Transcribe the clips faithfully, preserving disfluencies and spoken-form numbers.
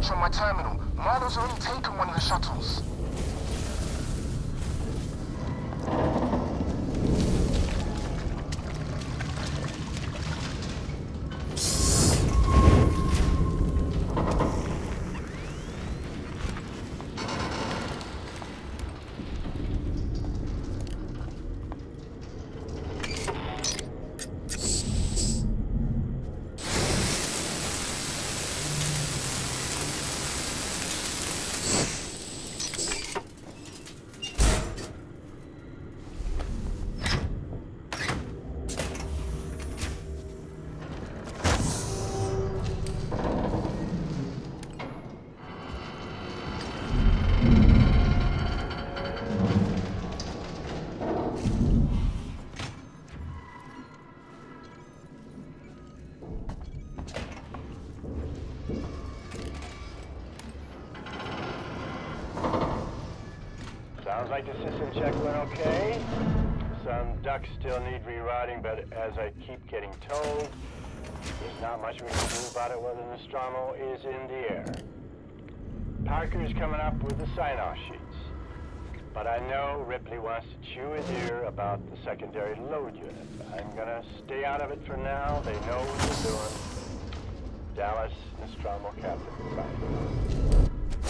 from my terminal. Marlo's already taken one of the shuttles. Sounds like the system check went okay. Some ducts still need rerouting, but as I keep getting told, there's not much we can do about it while the Nostromo is in the air. Parker's coming up with the sign-off sheets. But I know Ripley wants to chew his ear about the secondary load unit. I'm gonna stay out of it for now. They know what they're doing. Dallas, Nostromo Captain. Bye.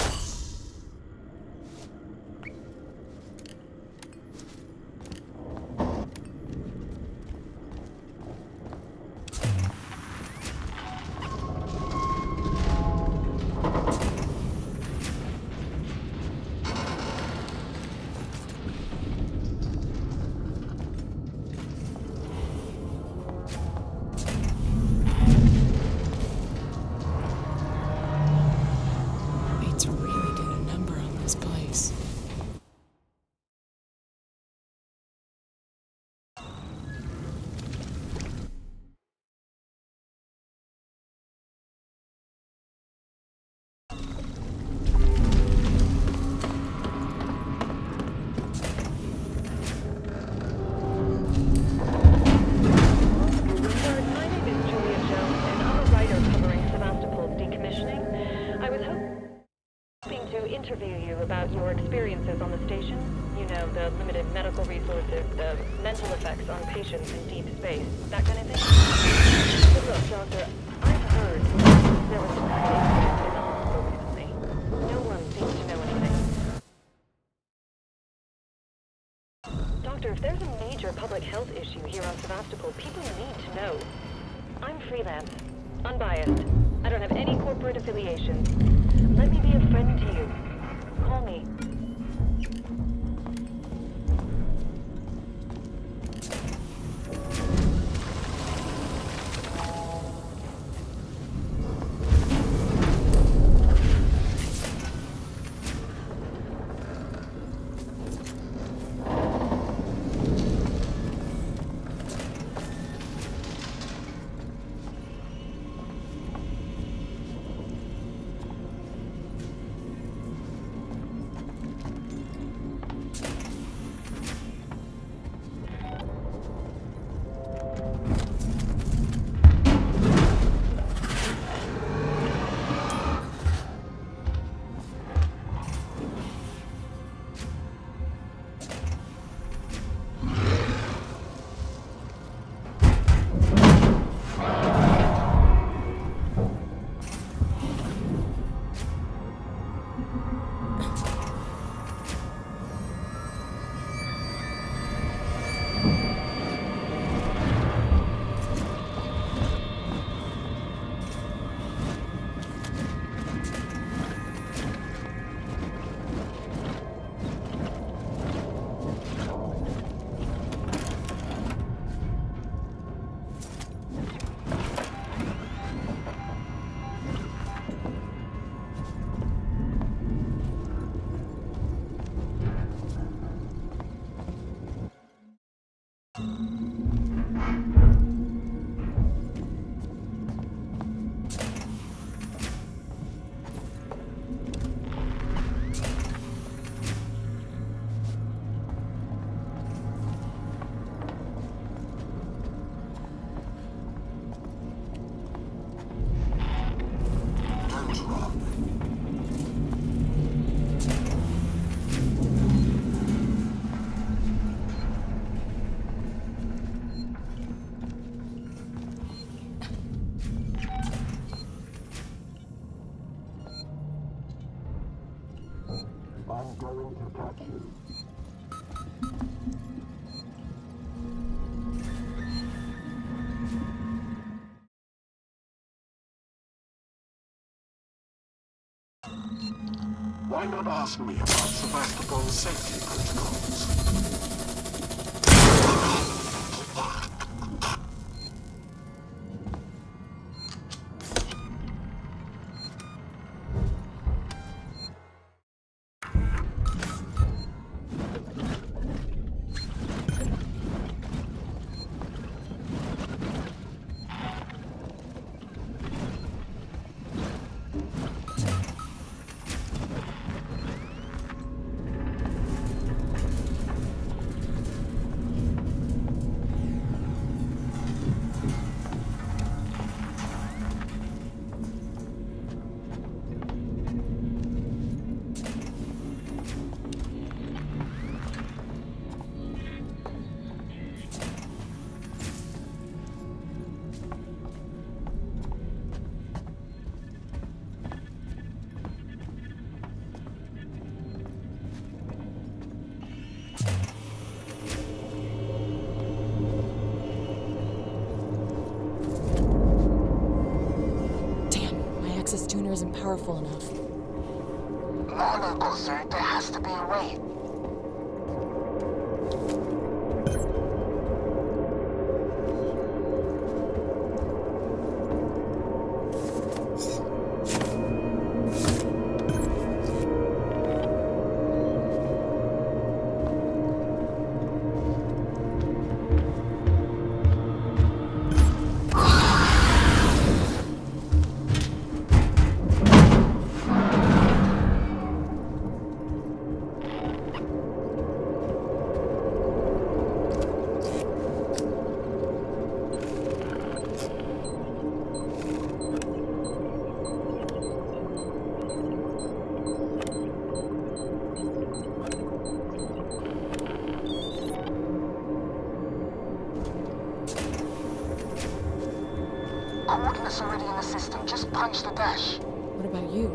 Patients in deep space, that kind of thing. But look, Doctor, I've heard there was some kind of incident in the hospital recently. No one seems to know anything. Doctor, if there's a major public health issue here on Sevastopol, people need to know. I'm freelance, unbiased. I don't have any corporate affiliations. Let me be a friend to you. Call me. Why not ask me about Sevastopol's safety protocols? Tuner isn't powerful enough. No, no, sir. There has to be a way. Coordinates already in the system. Just punch the dash. What about you?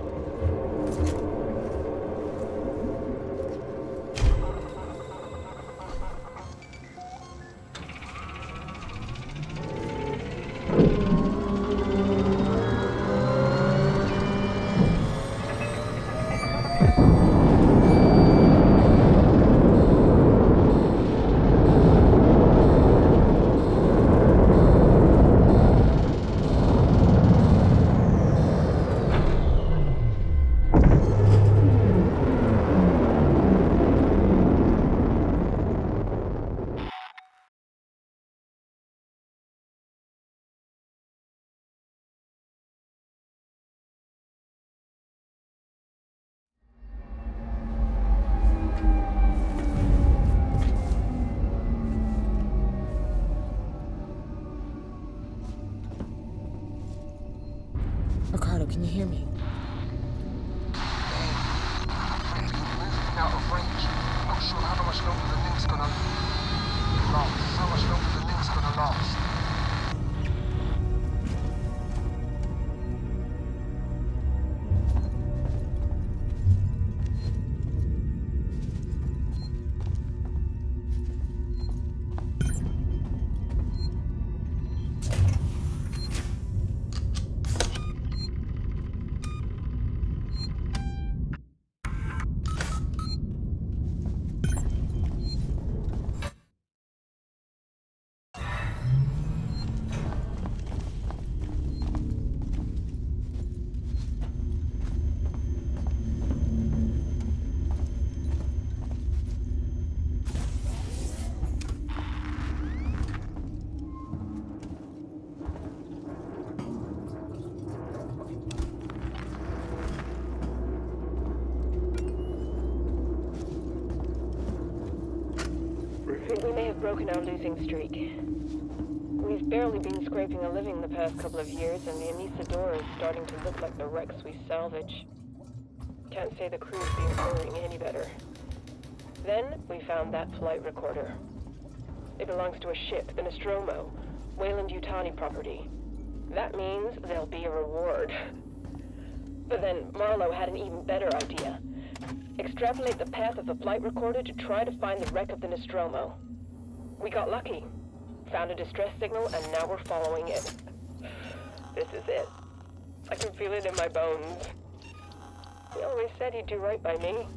Ricardo, can you hear me? Out of range. Not sure how much longer the link's gonna last. How much longer the link's gonna last. We may have broken our losing streak. We've barely been scraping a living the past couple of years, and the Anesidora is starting to look like the wrecks we salvage. Can't say the crew's been faring any better. Then, we found that flight recorder. It belongs to a ship, the Nostromo, Weyland-Yutani property. That means there'll be a reward. But then, Marlowe had an even better idea. Extrapolate the path of the flight recorder to try to find the wreck of the Nostromo. We got lucky. Found a distress signal, and now we're following it. This is it. I can feel it in my bones. He always said he'd do right by me.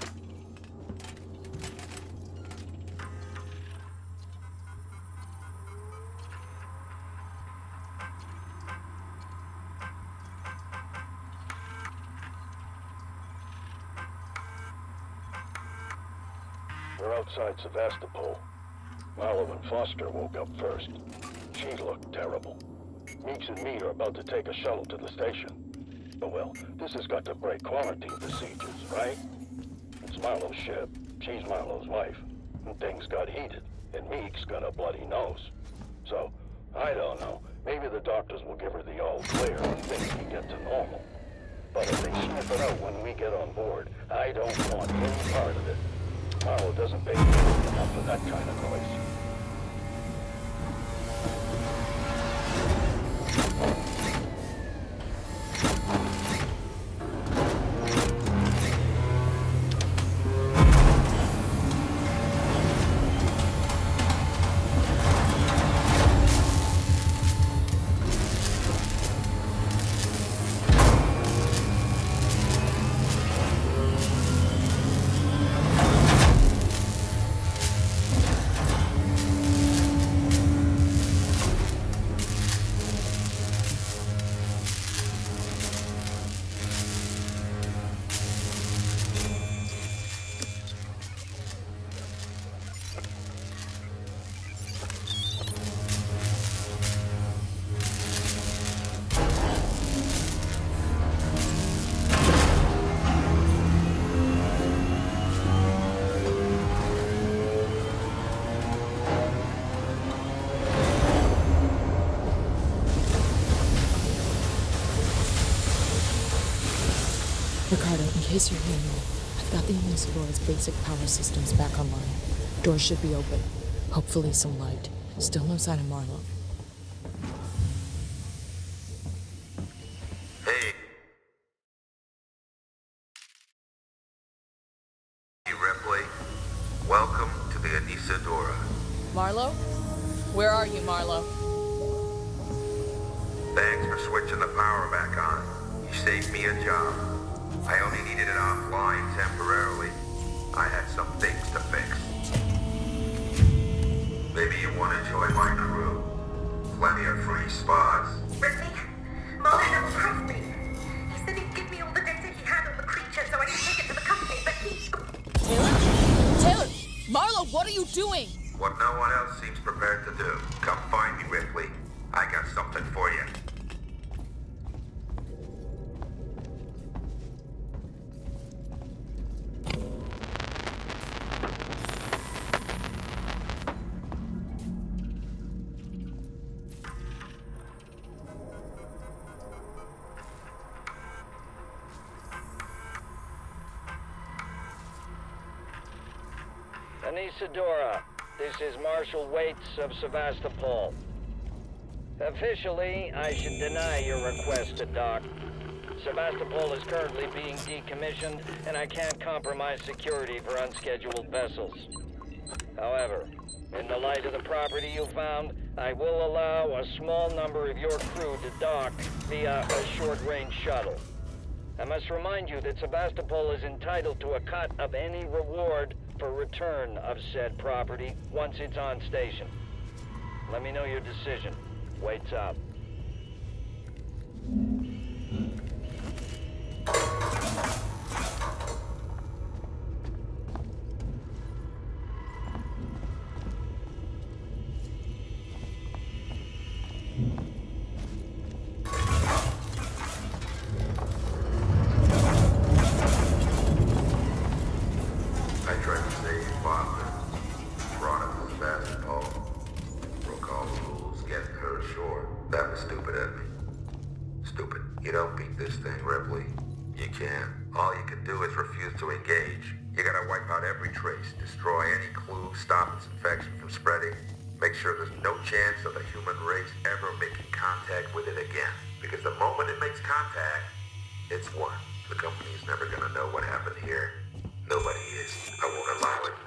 We're outside Sevastopol. Marlowe and Foster woke up first. She looked terrible. Meeks and me are about to take a shuttle to the station. Oh well, this has got to break quarantine procedures, right? It's Marlowe's ship. She's Marlowe's wife. And things got heated, and Meeks got a bloody nose. So, I don't know. Maybe the doctors will give her the all clear and things can get to normal. But if they sniff it out when we get on board, I don't want any part of it. Marlowe doesn't pay enough for that kind of noise. Ricardo, in case you're hearing me, I've got the Anesidora's basic power systems back online. Doors should be open. Hopefully some light. Still no sign of Marlowe. Hey. Hey, Ripley. Welcome to the Anesidora. Marlowe? Where are you, Marlowe? Thanks for switching the power back on. You saved me a job. I only needed it offline temporarily. I had some things to fix. Maybe you want to join my crew. Plenty of free spots. Ripley? Mulder pressed me. He said he'd give me all the data he had on the creature so I could take it to the company, but he... Taylor? Taylor! Marlowe, what are you doing? What no one else seems prepared to do. Come find me, Ripley. I got something for you. Anesidora, this is Marshal Waits of Sevastopol. Officially, I should deny your request to dock. Sevastopol is currently being decommissioned, and I can't compromise security for unscheduled vessels. However, in the light of the property you found, I will allow a small number of your crew to dock via a short-range shuttle. I must remind you that Sevastopol is entitled to a cut of any reward for return of said property once it's on station. Let me know your decision. Waits up. Destroy any clue, stop its infection from spreading. Make sure there's no chance of the human race ever making contact with it again. Because the moment it makes contact, it's won. The company's never gonna know what happened here. Nobody is. I won't allow it.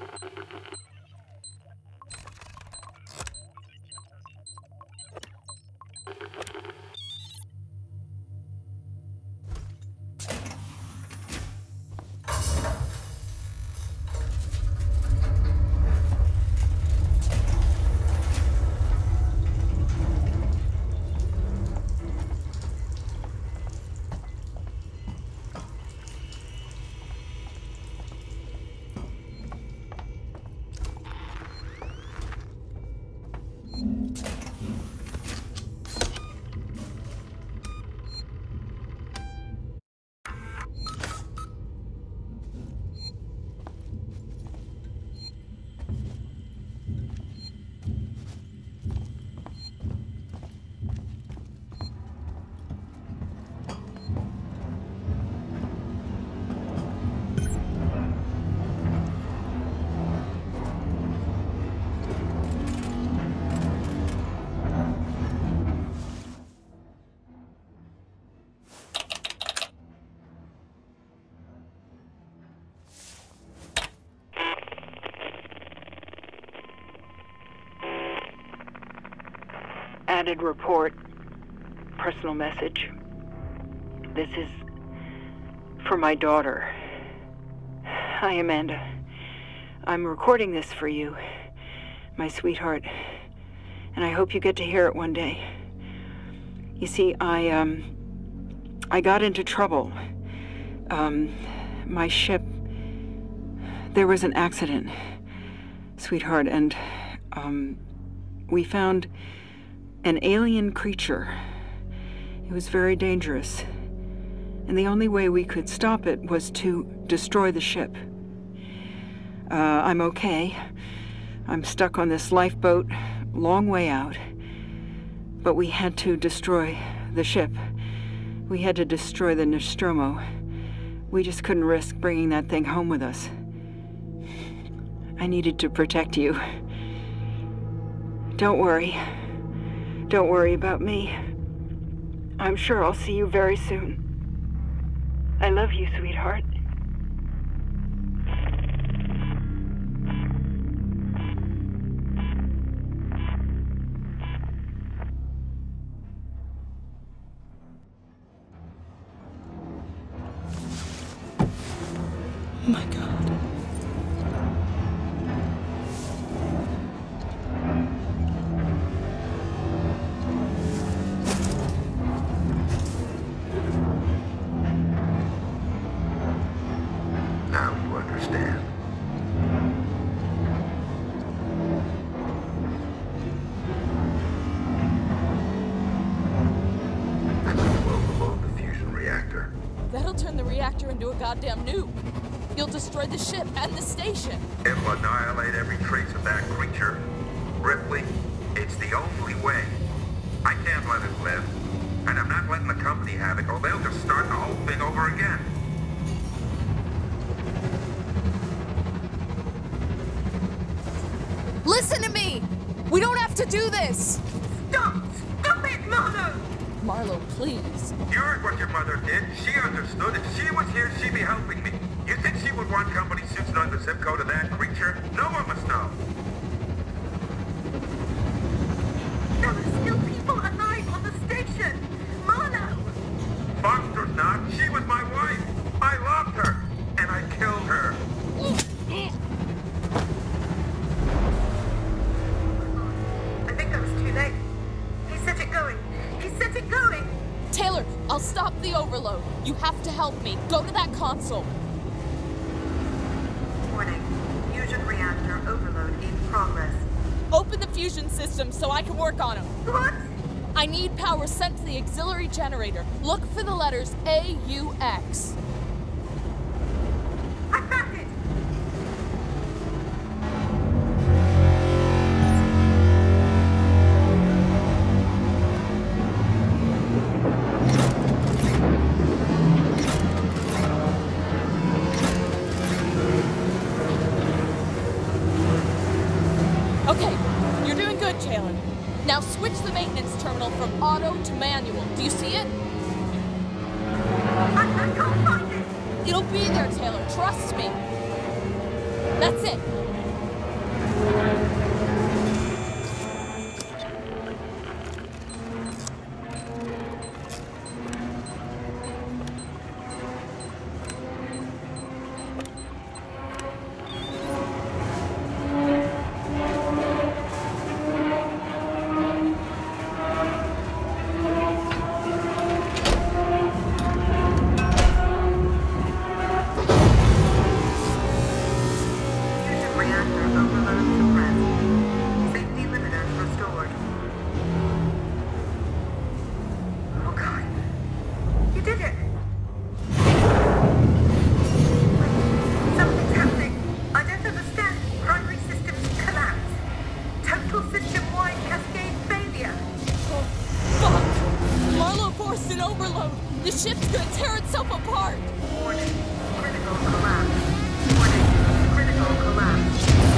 Added report. Personal message. This is for my daughter. Hi, Amanda. I'm recording this for you, my sweetheart, and I hope you get to hear it one day. You see, I, um, I got into trouble. Um, my ship, there was an accident, sweetheart, and, um, we found an alien creature. It was very dangerous, and the only way we could stop it was to destroy the ship. Uh, I'm okay. I'm stuck on this lifeboat, long way out. But we had to destroy the ship. We had to destroy the Nostromo. We just couldn't risk bringing that thing home with us. I needed to protect you. Don't worry. Don't worry about me. I'm sure I'll see you very soon. I love you, sweetheart. Oh my God. Into a goddamn nuke. You'll destroy the ship and the station. It will annihilate every trace of that creature. Ripley, it's the only way. I can't let it live. And I'm not letting the company have it, or they'll just start the whole thing over again. Listen to me! We don't have to do this! Stop! Stop it, Marlo! Marlo, please. You heard what your mother did. She understood. If she was here, she'd be helping me. You think she would want company suits knowing the zip code of that creature? No one must know. There are still people alive on the station! Marlo! Foster's not. She was my wife. I loved her. And I killed her. I think I was too late. He set it going. He set it going! Taylor, I'll stop the overload. You have to help me. Go to that console. Warning. Fusion reactor overload in progress. Open the fusion system so I can work on them. What? I need power sent to the auxiliary generator. Look for the letters A U X. I found it! Okay, you're doing good, Taylor. Now switch the maintenance terminal from auto to manual. Do you see it? I, I can't find it! It'll be there, Taylor. Trust me. That's it. Warning, critical collapse. Warning, critical collapse.